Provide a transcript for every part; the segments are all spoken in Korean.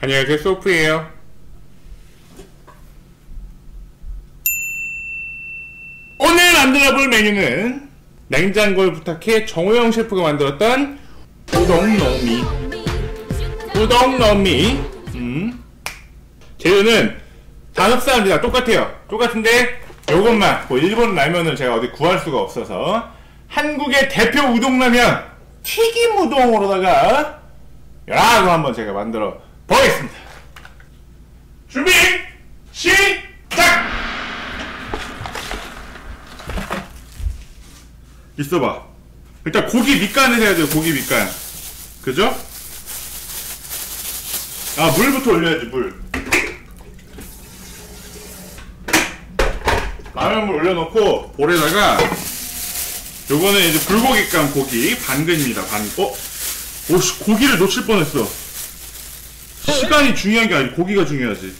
안녕하세요, 소프예요. 오늘 만들어볼 메뉴는 냉장고를 부탁해 정호영 셰프가 만들었던 우동노미. 재료는 다섯 쌀입니다. 똑같아요. 똑같은데 요것만 일본 라면을 제가 어디 구할 수가 없어서 한국의 대표 우동라면 튀김 우동으로다가 라고 한번 제가 만들어 보겠습니다. 준비 시작! 있어봐. 일단 고기 밑간을 해야 돼요. 고기 밑간. 그죠? 아, 물부터 올려야지. 물. 라면물 올려놓고 볼에다가 요거는 이제 불고기간 고기 반근입니다. 오씨, 고기를 놓칠 뻔했어. 시간이 중요한 게 아니고 고기가 중요하지.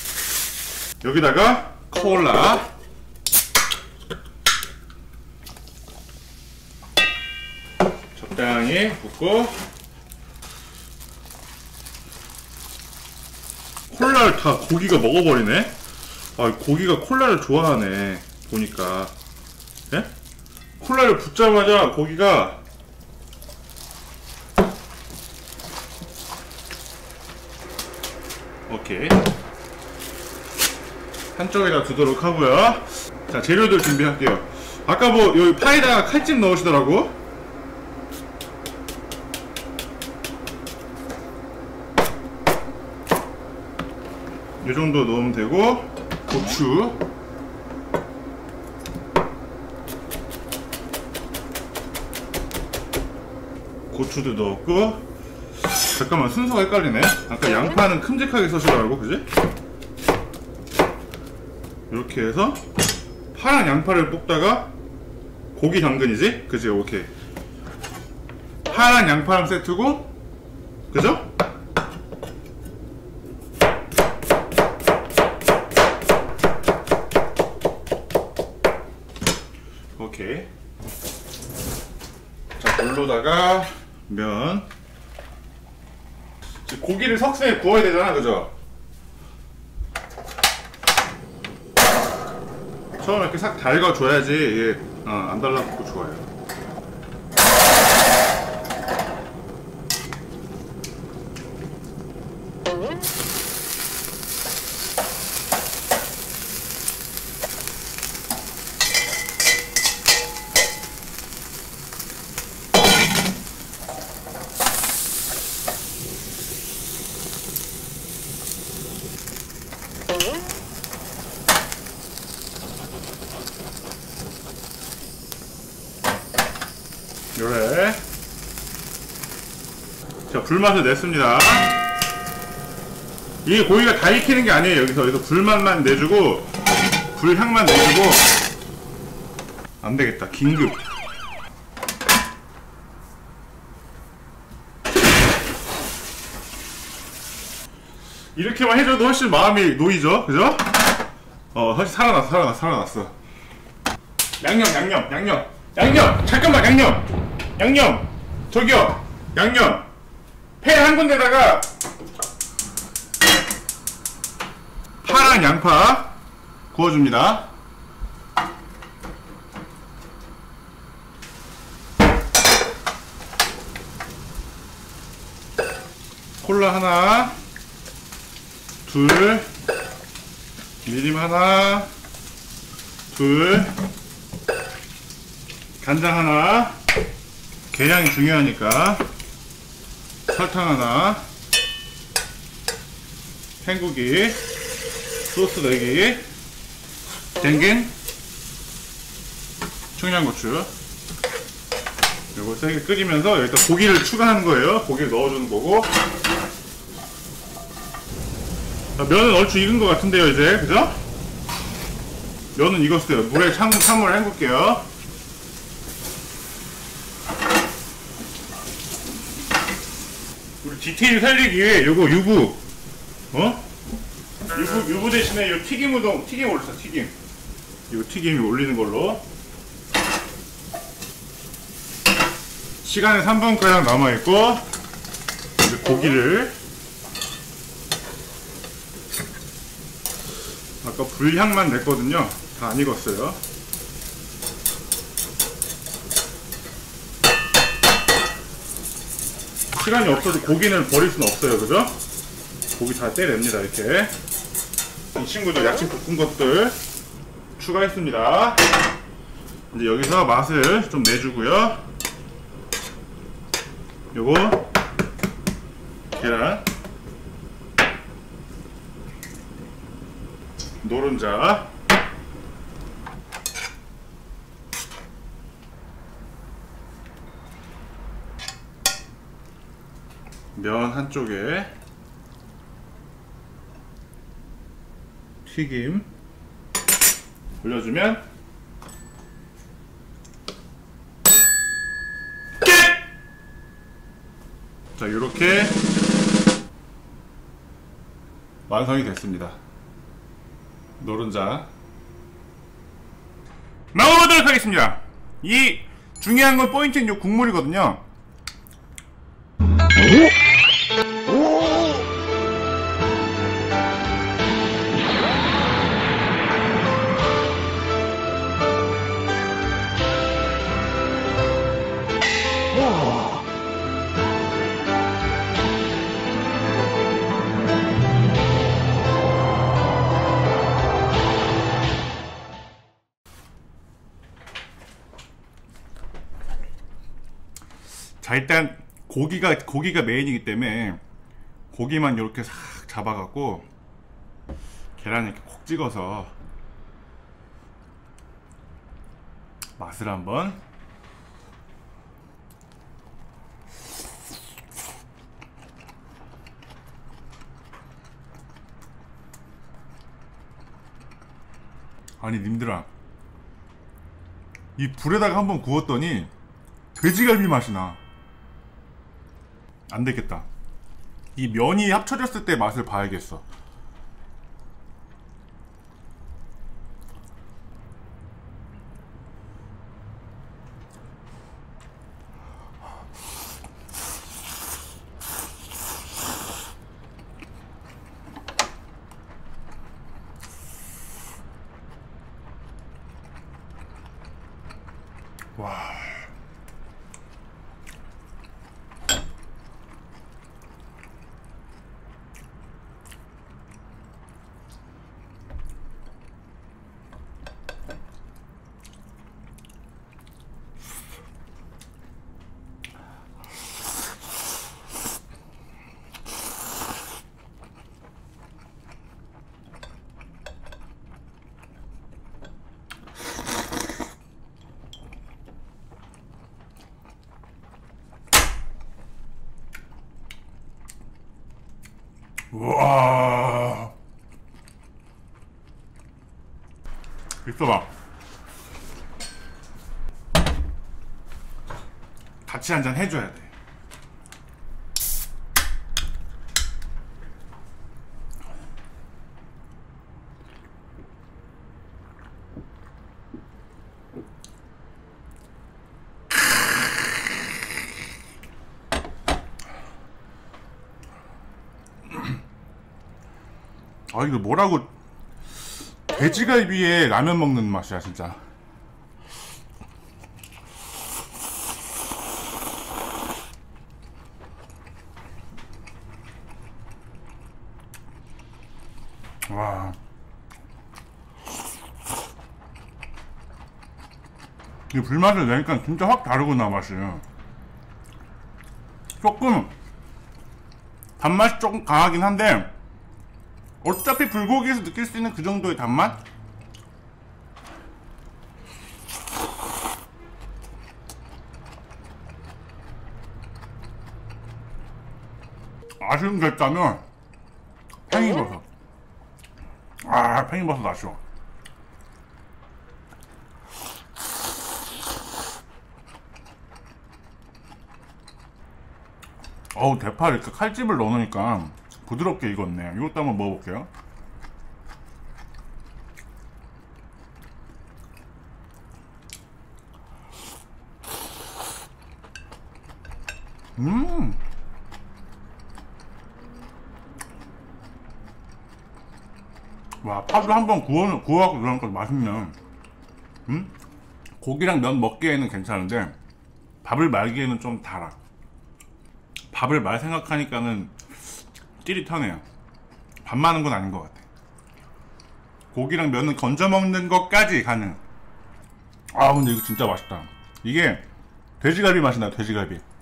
여기다가 콜라, 적당히 붓고, 콜라를 다 고기가 먹어버리네. 아, 고기가 콜라를 좋아하네. 보니까. 예? 콜라를 붓자마자 고기가 오케이. 한쪽에다 두도록 하고요. 자, 재료들 준비할게요. 아까 뭐 여기 파에다가 칼집 넣으시더라고. 이 정도 넣으면 되고, 고추, 고추도 넣었고. 잠깐만, 순서가 헷갈리네. 아까 양파는 큼직하게 써시더라고, 그지? 이렇게 해서 파란 양파를 볶다가 고기 당근이지? 그지? 오케이. 파란 양파랑 세트고, 그죠? 오케이. 자, 물로다가 면. 고기를 석쇠에 구워야 되잖아, 그죠? 처음에 이렇게 싹 달궈줘야지 이게 안 달라붙고 좋아요. 요래. 자, 불맛을 냈습니다. 이게 고기가 다 익히는 게 아니에요. 여기서 불맛만 내주고, 불향만 내주고. 안 되겠다. 긴급. 이렇게만 해줘도 훨씬 마음이 놓이죠? 그죠? 훨씬 살아났어. 양념! 잠깐만, 양념! 저기요! 양념! 팬 한 군데다가 파란 양파 구워줍니다. 콜라 하나, 둘, 미림 하나, 둘, 간장 하나, 계량이 중요하니까, 설탕 하나, 헹구기, 소스 내기, 댕긴, 청양고추. 요거 세게 끓이면서 여기다 고기를 추가하는 거예요. 고기를 넣어주는 거고. 자, 면은 얼추 익은 것 같은데요, 이제. 그죠? 면은 익었어요. 물에 찬물을 헹굴게요. 우리 디테일 살리기 위해 요거 유부, 유부 대신에 요 튀김 올렸어. 요 튀김이 올리는 걸로. 시간은 3분가량 남아있고, 이제 고기를 아까 불향만 냈거든요. 다 안 익었어요. 시간이 없어도 고기는 버릴 수는 없어요. 그죠? 고기 다 떼냅니다. 이렇게. 이 친구들 야채 볶은 것들 추가했습니다. 이제 여기서 맛을 좀 내주고요. 요거 계란, 노른자, 면 한쪽에 튀김 올려주면 끝! 자, 요렇게 완성이 됐습니다. 노른자 먹어보도록 하겠습니다. 이 중요한 건 포인트는 요 국물이거든요. 자, 일단 고기가 메인이기 때문에 고기만 이렇게 싹 잡아갖고 계란 이렇게 콕 찍어서 맛을 한번. 아니 님들아, 이 불에다가 한번 구웠더니 돼지갈비 맛이 나. 안 되겠다. 이 면이 합쳐졌을 때 맛을 봐야겠어. 와. 우와. 있어봐. 같이 한잔 해줘야 돼. 아, 이거 뭐라고, 돼지갈비에 라면 먹는 맛이야 진짜. 와. 이 불맛을 내니까 진짜 확 다르구나 맛이. 조금 단맛이 조금 강하긴 한데 어차피 불고기에서 느낄 수 있는 그 정도의 단맛? 아쉬운 게 있다면 팽이버섯. 아, 팽이버섯 아쉬워. 어우, 대파 이렇게 칼집을 넣으니까 부드럽게 익었네. 이것도 한번 먹어볼게요. 와, 파도 한번 구워갖고 그러니까 맛있네. 응? 고기랑 면 먹기에는 괜찮은데 밥을 말기에는 좀 달아. 밥을 말 생각하니까는 찌릿하네요. 밥 많은 건 아닌 것 같아. 고기랑 면은 건져 먹는 것까지 가능. 아, 근데 이거 진짜 맛있다. 이게 돼지갈비 맛이 나, 돼지갈비.